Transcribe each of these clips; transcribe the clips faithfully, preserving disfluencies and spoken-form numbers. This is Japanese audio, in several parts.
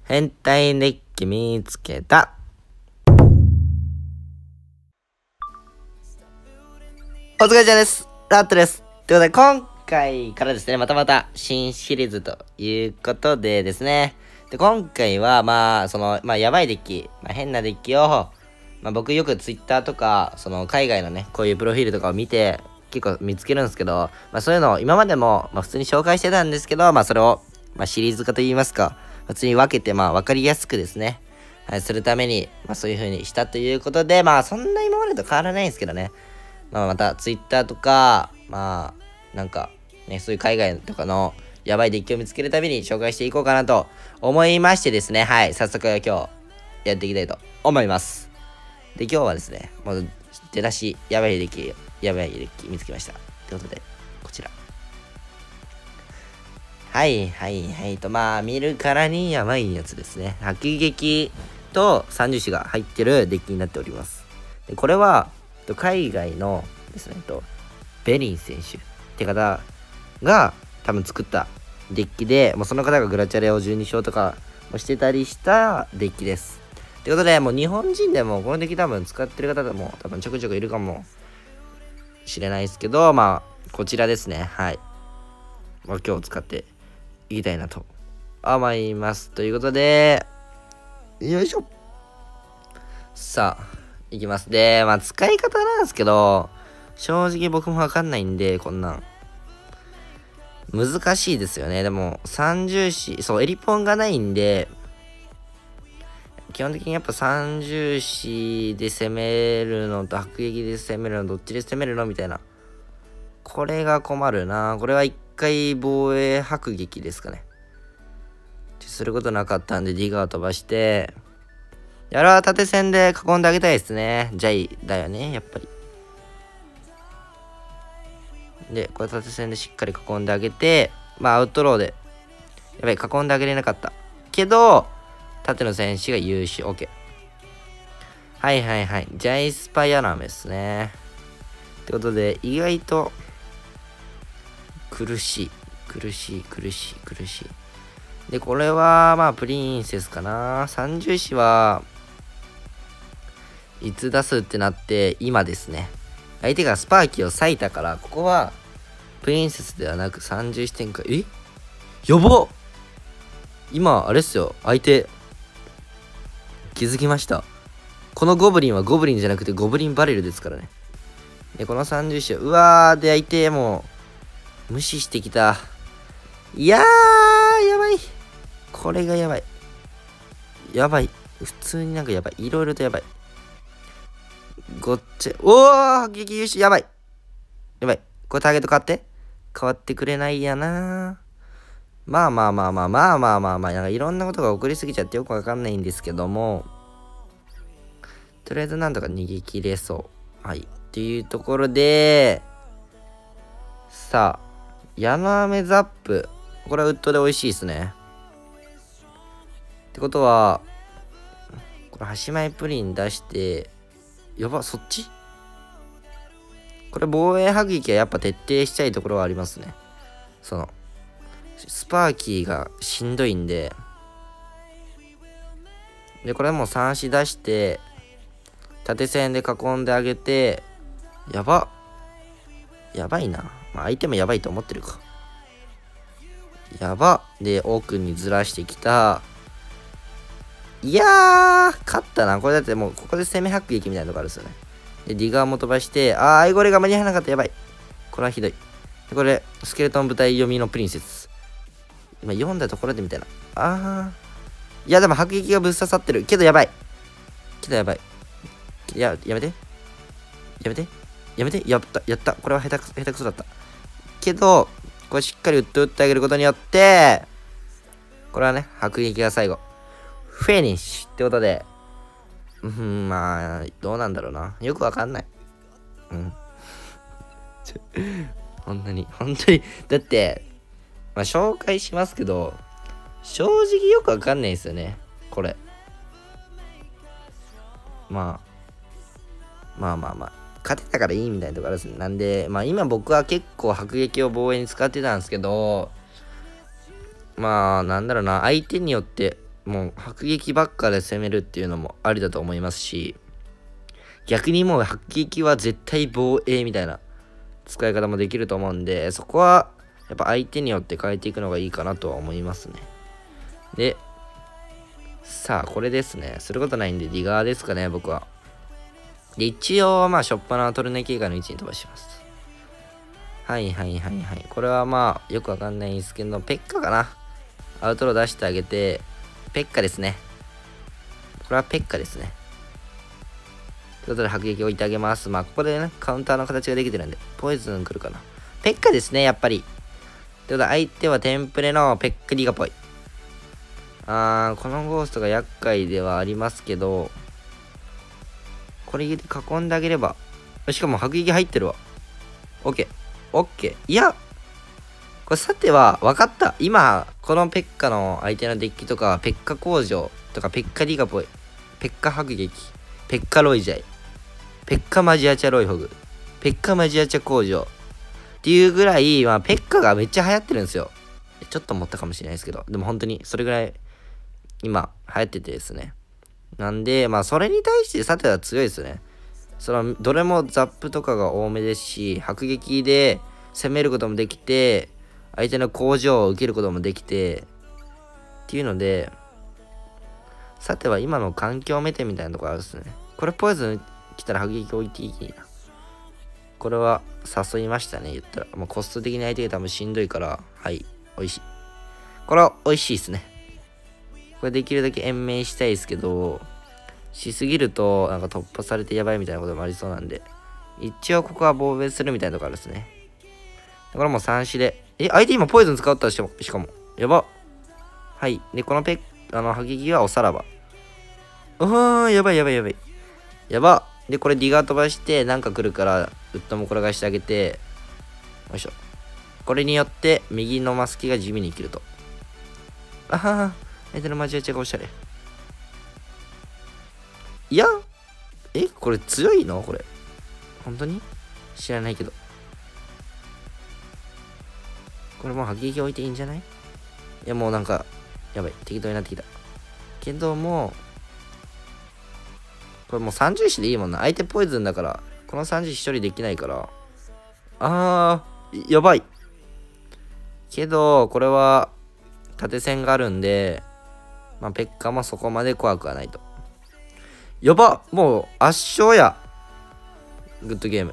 変態デッキ見つけた。お疲れ様です。ラットです。ということで、今回からですね、またまた新シリーズということでですね。で、今回は、まあ、その、まあ、やばいデッキ、まあ、変なデッキを、まあ、僕よくツイッターとか、その、海外のね、こういうプロフィールとかを見て、結構見つけるんですけど、まあ、そういうのを今までも、まあ、普通に紹介してたんですけど、まあ、それを、まあ、シリーズ化といいますか、普通に分けて、まあ、わかりやすくですね、はい、するために、まあ、そういう風にしたということで、まあ、そんな今までと変わらないんですけどね。まあ、また、ツイッターとか、まあ、なんか、ね、そういう海外とかの、やばいデッキを見つけるたびに紹介していこうかなと思いましてですね、はい、早速今日、やっていきたいと思います。で、今日はですね、もう、出だし、やばいデッキ、やばいデッキ見つけました。ということで、こちら。はいはいはいと、まあ、見るからにやばいやつですね。迫撃と三重視が入ってるデッキになっております。で、これは、海外のですね、ベリン選手って方が多分作ったデッキで、もうその方がグラチャレをじゅうに勝とかもしてたりしたデッキです。ということで、もう日本人でもこのデッキ多分使ってる方でも多分ちょくちょくいるかもしれないですけど、まあ、こちらですね。はい。まあ、今日使っていきたいなと思います。ということで、よいしょ。さあ、いきます。で、まあ、使い方なんですけど、正直僕もわかんないんで、こんなん。難しいですよね。でも、三重視、そう、エリポンがないんで、基本的にやっぱ三重視で攻めるのと迫撃で攻めるの、どっちで攻めるのみたいな。これが困るな。これは一回防衛迫撃ですかね。することなかったんで、ディガー飛ばして、あれは縦線で囲んであげたいですね。ジャイだよね、やっぱり。で、これ縦線でしっかり囲んであげて、まあアウトローで、やばい、囲んであげれなかった。けど、縦の選手が優秀。OK。はいはいはい。ジャイスパイアラーメですね。ってことで、意外と、苦しい。苦しい、苦しい、苦しい。で、これは、まあ、プリンセスかな。三重視は、いつ出すってなって、今ですね。相手がスパーキーを割いたから、ここは、プリンセスではなくさんじゅう視点か。えやば今、あれっすよ。相手、気づきました。このゴブリンはゴブリンじゃなくてゴブリンバレルですからね。で、このさんじゅう視を、うわー、で、相手もう、無視してきた。いやー、やばい。これがやばい。やばい。普通になんかやばい。いろいろとやばい。ごっちゃ、おー、激優秀、やばい。やばい。これターゲット変わって変わってくれないやな。まあまあまあまあまあまあまあまあ、なんかいろんなことが起こりすぎちゃってよくわかんないんですけども、とりあえずなんとか逃げ切れそう。はい。っていうところで、さあ、ヤマアメザップ。これはウッドで美味しいですね。ってことは、これ、端前プリン出して、やば、そっちこれ、防衛迫撃はやっぱ徹底したいところはありますね。その、スパーキーがしんどいんで、で、これもうさん子出して、縦線で囲んであげて、やば。やばいな。まあ、相手もやばいと思ってるか。やば。で、奥にずらしてきた。いやー、勝ったな。これだってもう、ここで攻め迫撃みたいなのがあるんですよね。で、ディガーも飛ばして、あー、アイゴレが間に合わなかった。やばい。これはひどい。で、これ、スケルトン部隊読みのプリンセス。今読んだところでみたいな。あー。いや、でも迫撃がぶっ刺さってる。けどやばい。けどやばい。いや、やめて。やめて。やめて。やった。やった。これは下手くそ、下手くそだった。けど、これしっかり打って打ってあげることによって、これはね、迫撃が最後。フィニッシュってことで、うん、まあ、どうなんだろうな。よくわかんない。うん。本当に、本当に。だって、まあ、紹介しますけど、正直よくわかんないですよね。これ。まあ、まあまあまあ。勝てたからいいみたいなところですね。なんで、まあ今僕は結構迫撃を防衛に使ってたんですけど、まあなんだろうな、相手によってもう迫撃ばっかで攻めるっていうのもありだと思いますし、逆にもう迫撃は絶対防衛みたいな使い方もできると思うんで、そこはやっぱ相手によって変えていくのがいいかなとは思いますね。で、さあこれですね。することないんでディガーですかね、僕は。で、一応まあしょっぱなトルネ警戒の位置に飛ばします。はいはいはいはい。これはまあよくわかんないんですけど、ペッカかな。アウトロー出してあげて、ペッカですね。これはペッカですね。ということで迫撃を置いてあげます。まあここでね、カウンターの形ができてるんで、ポイズン来るかな。ペッカですね、やっぱり。ということで相手はテンプレのペッカディガポイ。あー、このゴーストが厄介ではありますけど、これで囲んであげれば。しかも迫撃入ってるわ。OK。OK。いや、これさては分かった。今、このペッカの相手のデッキとか、ペッカ工場とか、ペッカディガポイ、ペッカ迫撃、ペッカロイジャイ、ペッカマジアチャロイホグ、ペッカマジアチャ工場っていうぐらい、まあ、ペッカがめっちゃ流行ってるんですよ。ちょっと持ったかもしれないですけど、でも本当にそれぐらい今流行っててですね。なんで、まあそれに対してさては強いですね。そのどれもザップとかが多めですし、迫撃で攻めることもできて、相手の工場を受けることもできてっていうので、さては今の環境メテみたいなところあるですね。これポイズン来たら迫撃置いていいな。これは誘いましたね、言ったら。もうコスト的に相手が多分しんどいから、はい、美味しい。これは美味しいですね。これできるだけ延命したいですけど、しすぎるとなんか突破されてやばいみたいなこともありそうなんで、一応ここは防衛するみたいなとこあるですね。これもさん子で、え、相手今ポイズン使ったししかも。やば。はい。で、このペッ、あの、迫撃はおさらば。うーん、やばいやばいやばい。やば。で、これディガー飛ばして、なんか来るから、ウッドも転がしてあげて、よいしょ。これによって、右のマスキが地味に生きると。あはは。相手のマジアチャがおしゃれ。いや、え、これ強いのこれ。本当に知らないけど。これもう迫撃置いていいんじゃない？いやもうなんか、やばい、適当になってきた。けども、これもうさんじゅう子でいいもんな。相手ポイズンだから、このさんじゅう子一人できないから。あー、やばい。けど、これは、縦線があるんで、まあ、ペッカもそこまで怖くはないと。やば、もう圧勝や。グッドゲーム。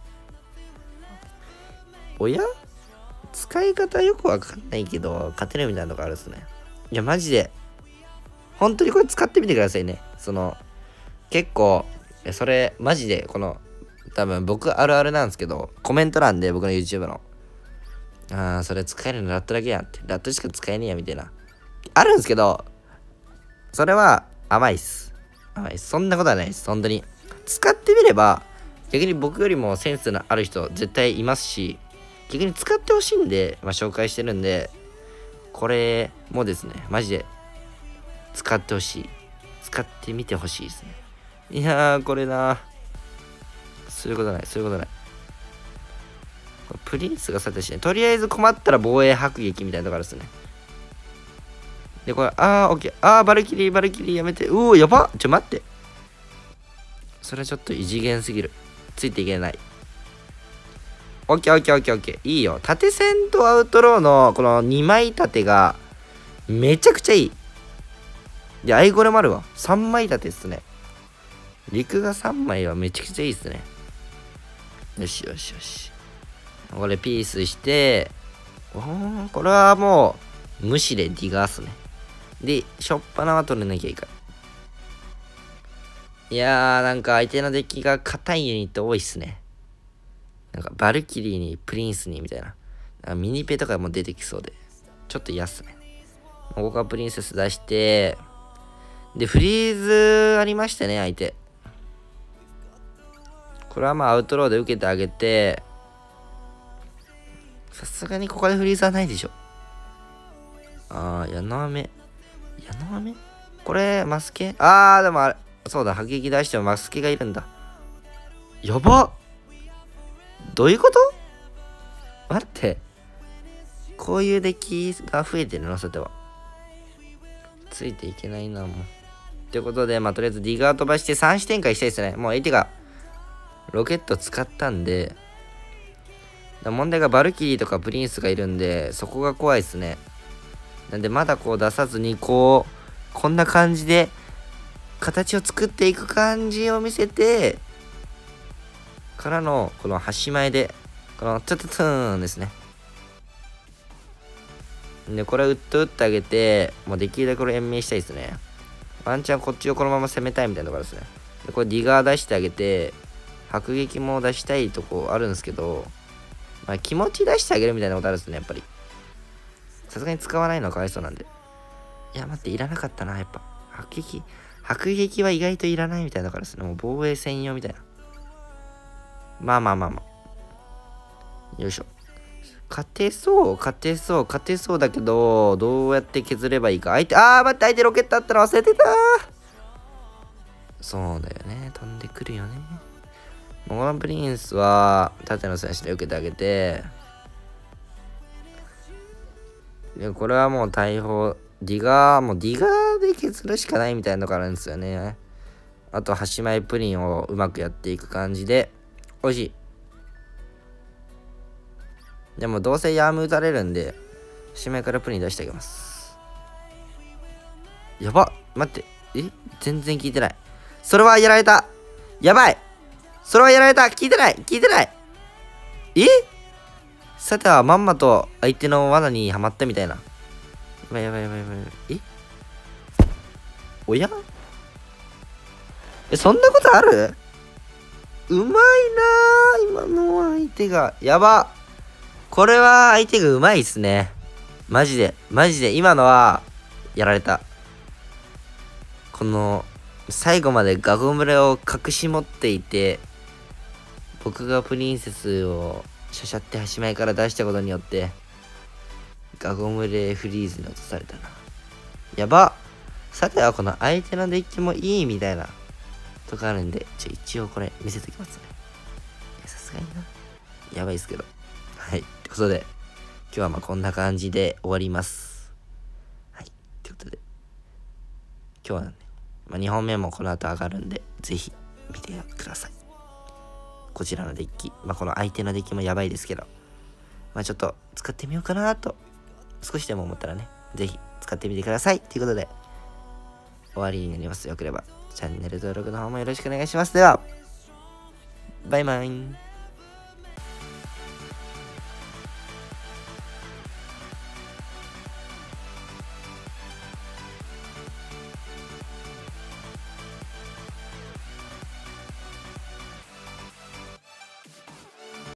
おや？使い方よくわかんないけど、勝てるみたいなのがあるっすね。いや、マジで。本当にこれ使ってみてくださいね。その、結構、それ、マジで、この、多分僕あるあるなんですけど、コメント欄で僕の YouTube の、あー、それ使えるのラットだけやんって、ラットしか使えねえや、みたいな。あるんですけど、それは甘いっす。甘いっす。そんなことはないです。本当に。使ってみれば、逆に僕よりもセンスのある人絶対いますし、逆に使ってほしいんで、まあ、紹介してるんで、これもですね、マジで使ってほしい。使ってみてほしいですね。いやー、これなそういうことない、そういうことない。これプリンスがさてしね、とりあえず困ったら防衛迫撃みたいなとこあるっすね。で、これ、あー、オッケー。あー、バルキリー、バルキリーやめて。うー、やばっ。ちょ、待って。それはちょっと異次元すぎる。ついていけない。オッケーオッケーオッケーオッケー。いいよ。縦線とアウトローのこのにまい縦がめちゃくちゃいい。で、アイゴレもあるわ。さんまい縦っすね。陸がさんまいはめちゃくちゃいいっすね。よしよしよし。これピースして、おー、これはもう無視でディガーっすね。で、しょっぱなは取れなきゃいいから。いやー、なんか相手のデッキが硬いユニット多いっすね。なんかバルキリーにプリンスにみたいな。なんかミニペとかも出てきそうで。ちょっと嫌っすね。ここからプリンセス出して、で、フリーズありましたね、相手。これはまあアウトローで受けてあげて、さすがにここでフリーズはないでしょ。あー、矢の雨。矢の雨これ、マスケあー、でもあれ、そうだ、迫撃出してもマスケがいるんだ。やばっどういうこと待って。こういうデッキが増えてるのさては。 ついていけないな、もう。ということで、まあ、とりあえずディガー飛ばしてさん視展開したいですね。もう相手がロケット使ったんで、問題がバルキリーとかプリンスがいるんで、そこが怖いですね。なんで、まだこう出さずに、こう、こんな感じで、形を作っていく感じを見せて、からの、この端前で、この、トゥトゥトゥーンですね。で、これをウッと打ってあげて、もうできるだけこれ延命したいですね。ワンチャンこっちをこのまま攻めたいみたいなところですね。で、これディガー出してあげて、迫撃も出したいとこあるんですけど、まあ、気持ち出してあげるみたいなことあるんですね、やっぱり。さすがに使わないのはかわいそうなんで。いや、待って、いらなかったな、やっぱ。迫撃、迫撃は意外といらないみたいだからですね。もう防衛専用みたいな。まあまあまあまあ。よいしょ。勝てそう、勝てそう、勝てそうだけど、どうやって削ればいいか。相手、あー、待って、相手ロケットあったの忘れてた。そうだよね。飛んでくるよね。モガンプリンスは、縦のスライスで受けてあげて、で、これはもう大砲、ディガー、もうディガーで削るしかないみたいなのがあるんですよね。あと、端前プリンをうまくやっていく感じで、美味しい。でも、どうせヤーム打たれるんで、端前からプリン出してあげます。やばっ、待って、え全然聞いてない。それはやられた。やばい。それはやられた。聞いてない。聞いてない。えさてはまんまと相手の罠にはまったみたいな。やばいやばいやばいやばい。えおやえ、そんなことある？うまいなぁ。今の相手が。やば。これは相手がうまいっすね。マジで。マジで。今のは、やられた。この、最後までガゴムレを隠し持っていて、僕がプリンセスをシャシャって端前から出したことによって、ガゴムレフリーズに落とされたな。やば。さてはこの相手のデッキもいいみたいなとかあるんで、ちょ一応これ見せておきますね。さすがにな。やばいですけど。はい。ということで、今日はまあこんな感じで終わります。はい。ということで、今日はね、まあ、にほんめもこの後上がるんで、ぜひ見てください。こちらのデッキ、まあ、この相手のデッキもやばいですけど、まあ、ちょっと使ってみようかなと、少しでも思ったらね、ぜひ使ってみてください。ということで、終わりになります。よければ、チャンネル登録の方もよろしくお願いします。では、バイバイ。